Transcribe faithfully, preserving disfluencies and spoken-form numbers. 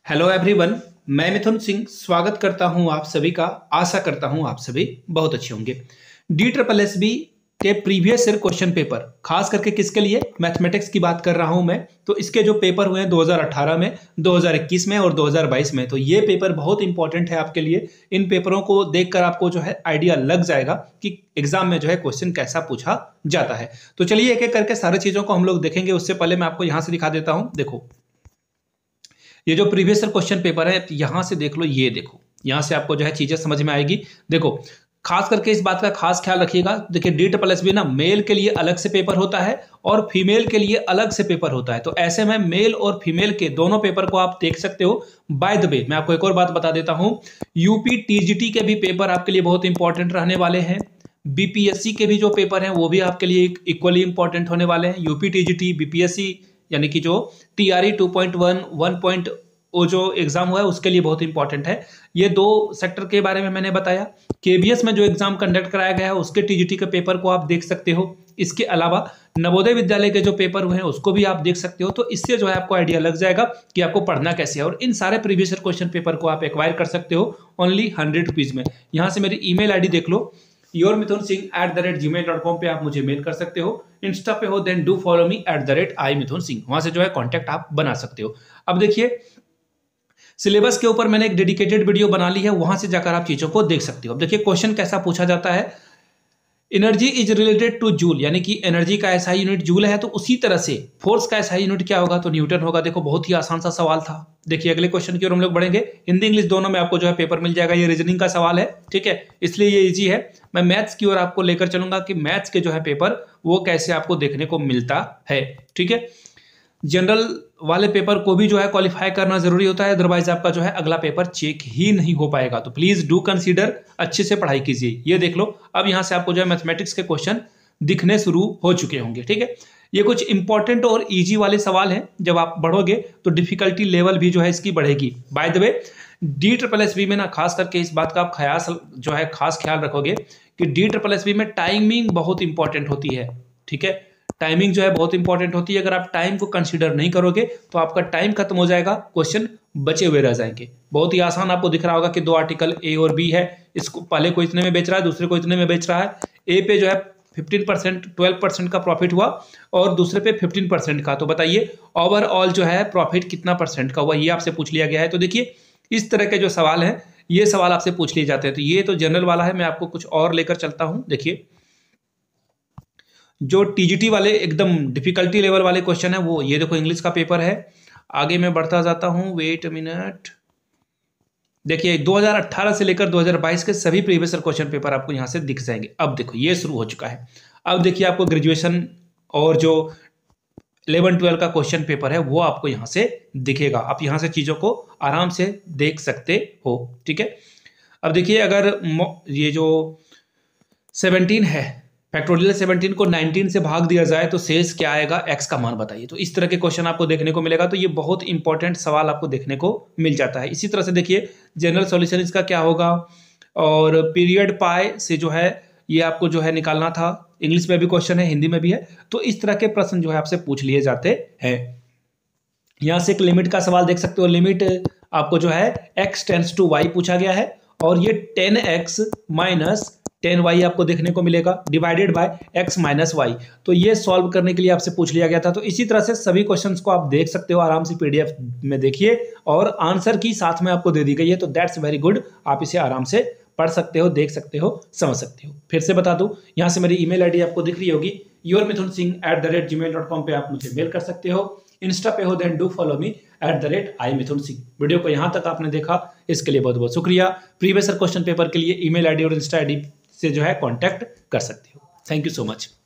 Hello everyone, मैं मिथुन सिंह स्वागत करता हूं आप सभी का। आशा करता हूं आप सभी बहुत अच्छे होंगे। डी ट्रिपल एस बी के प्रीवियस ईयर क्वेश्चन पेपर, खास करके किसके लिए, मैथमेटिक्स की बात कर रहा हूं मैं। तो इसके जो पेपर हुए हैं दो हज़ार अठारह में, दो हज़ार इक्कीस में और दो हज़ार बाईस में, तो ये पेपर बहुत इंपॉर्टेंट है आपके लिए। इन पेपरों को देखकर आपको जो है आइडिया लग जाएगा कि एग्जाम में जो है क्वेश्चन कैसा पूछा जाता है। तो चलिए एक एक करके सारी चीजों को हम लोग देखेंगे। उससे पहले मैं आपको यहां से दिखा देता हूं। देखो, ये जो प्रीवियस ईयर क्वेश्चन पेपर है, यहां से देख लो, ये देखो, यहां से आपको जो है चीजें समझ में आएगी। देखो, खास करके इस बात का खास ख्याल रखिएगा। देखिए, डी ट्रिपल एस बी ना मेल के लिए अलग से पेपर होता है और फीमेल के लिए अलग से पेपर होता है। तो ऐसे में मेल और फीमेल के दोनों पेपर को आप देख सकते हो। बाय द वे, मैं आपको एक और बात बता देता हूं, यूपी टीजीटी के भी पेपर आपके लिए बहुत इंपॉर्टेंट रहने वाले हैं। बीपीएससी के भी जो पेपर हैं वो भी आपके लिए इक्वली इंपॉर्टेंट होने वाले हैं। यूपी टीजीटी, बीपीएससी, यानी कि जो TRE two point one, one point वो जो एग्जाम हुआ है उसके लिए बहुत इंपॉर्टेंट है। ये दो सेक्टर के बारे में मैंने बताया। केबीएस में जो एग्जाम कंडक्ट कराया गया है उसके टीजीटी के पेपर को आप देख सकते हो। इसके अलावा नवोदय विद्यालय के जो पेपर हुए हैं उसको भी आप देख सकते हो। तो इससे जो है आपको आइडिया लग जाएगा कि आपको पढ़ना कैसे है। और इन सारे प्रीवियस ईयर क्वेश्चन पेपर को आप एक्वायर कर सकते हो ओनली हंड्रेड रुपीज में। यहाँ से मेरी ईमेल आईडी देख लो, your Mithun Singh at the rate gmail dot com पे आप मुझे मेल कर सकते हो। इंस्टा पे हो then do follow me at the rate I Mithun Singh, वहां से जो है कॉन्टैक्ट आप बना सकते हो। अब देखिए, सिलेबस के ऊपर मैंने एक डेडिकेटेड वीडियो बना ली है, वहां से जाकर आप चीजों को देख सकते हो। अब देखिए क्वेश्चन कैसा पूछा जाता है। Energy is related to joule, यानी कि एनर्जी का ऐसा यूनिट जूल है, तो उसी तरह से फोर्स का ऐसा यूनिट क्या होगा, तो न्यूटन होगा। देखो, बहुत ही आसान सा सवाल था। देखिए अगले क्वेश्चन की ओर हम लोग बढ़ेंगे। हिंदी इंग्लिश दोनों में आपको जो है पेपर मिल जाएगा। ये रीजनिंग का सवाल है, ठीक है, इसलिए ये इजी है। मैं मैथ्स की ओर आपको लेकर चलूंगा कि मैथ्स के जो है पेपर वो कैसे आपको देखने को मिलता है, ठीक है। जनरल वाले पेपर को भी जो है क्वालिफाई करना जरूरी होता है, अदरवाइज आपका जो है अगला पेपर चेक ही नहीं हो पाएगा। तो प्लीज डू कंसीडर, अच्छे से पढ़ाई कीजिए। ये देख लो, अब यहां से आपको जो है मैथमेटिक्स के क्वेश्चन दिखने शुरू हो चुके होंगे, ठीक है। ये कुछ इंपॉर्टेंट और इजी वाले सवाल हैं। जब आप बढ़ोगे तो डिफिकल्टी लेवल भी जो है इसकी बढ़ेगी। By the way, D triple S B में ना खास करके इस बात का आप ख्याल जो है खास ख्याल रखोगे कि डी ट्रिपल एस बी में टाइमिंग बहुत इंपॉर्टेंट होती है, ठीक है। टाइमिंग जो है बहुत इंपॉर्टेंट होती है। अगर आप टाइम को कंसीडर नहीं करोगे तो आपका टाइम खत्म हो जाएगा, क्वेश्चन बचे हुए रह जाएंगे। बहुत ही आसान आपको दिख रहा होगा कि दो आर्टिकल ए और बी है, इसको पहले को इतने में बेच रहा है, दूसरे को इतने में बेच रहा है। ए पे जो है फिफ्टीन परसेंट ट्वेल्व परसेंट का प्रॉफिट हुआ और दूसरे पे फिफ्टीन परसेंट का। तो बताइए ओवरऑल जो है प्रॉफिट कितना परसेंट का हुआ, ये आपसे पूछ लिया गया है। तो देखिए, इस तरह के जो सवाल हैं ये सवाल आपसे पूछ लिए जाते हैं। तो ये तो जनरल वाला है, मैं आपको कुछ और लेकर चलता हूं। देखिए, जो टीजीटी वाले एकदम डिफिकल्टी लेवल वाले क्वेश्चन है वो, ये देखो इंग्लिश का पेपर है। आगे मैं बढ़ता जाता हूं, वेट अ मिनट। देखिए, दो हज़ार अठारह से लेकर दो हज़ार बाईस के सभी प्रीवियस ईयर क्वेश्चन पेपर आपको यहां से दिख जाएंगे। अब देखो, ये शुरू हो चुका है। अब देखिए, आपको ग्रेजुएशन और जो इलेवन ट्वेल्व का क्वेश्चन पेपर है वो आपको यहां से दिखेगा। आप यहां से चीजों को आराम से देख सकते हो, ठीक है। अब देखिए, अगर ये जो सेवनटीन है, फैक्टोरियल सेवनटीन को नाइनटीन से भाग दिया जाए तो शेष क्या आएगा, एक्स का मान बताइए। तो इस तरह के क्वेश्चन आपको देखने को मिलेगा। तो ये बहुत इंपॉर्टेंट सवाल आपको देखने को मिल जाता है। इसी तरह से देखिए, जनरल सॉल्यूशन इसका क्या होगा, और पीरियड पाई से जो है ये आपको जो है निकालना था। इंग्लिश में भी क्वेश्चन है, हिंदी में भी है। तो इस तरह के प्रश्न जो है आपसे पूछ लिए जाते हैं। यहां से एक लिमिट का सवाल देख सकते हो। लिमिट आपको जो है एक्स टेंस टू वाई पूछा गया है, और ये ten x minus ten y आपको देखने को मिलेगा, divided by x minus y. तो ये सॉल्व करने के लिए आपसे पूछ लिया गया था। तो इसी तरह से सभी क्वेश्चंस को आप देख सकते हो, आराम से पीडीएफ में देखिए, और आंसर की साथ में आपको दे दी गई है। तो दैट्स वेरी गुड, आप इसे आराम से पढ़ सकते हो, देख सकते हो, समझ सकते हो। फिर से बता दूं, यहाँ से मेरी ईमेल आईडी आपको दिख रही होगी, your Mithun Singh at the rate gmail dot com पे आप मुझे मेल कर सकते हो। इंस्टा पे हो then do follow me at the rate I Mithun Singh. Video को यहाँ तक आपने देखा, इसके लिए बहुत बहुत शुक्रिया। प्रीवियस ईयर क्वेश्चन पेपर के लिए ईमेल आईडी और इंस्टा आईडी से जो है कांटेक्ट कर सकते हो। Thank you so much.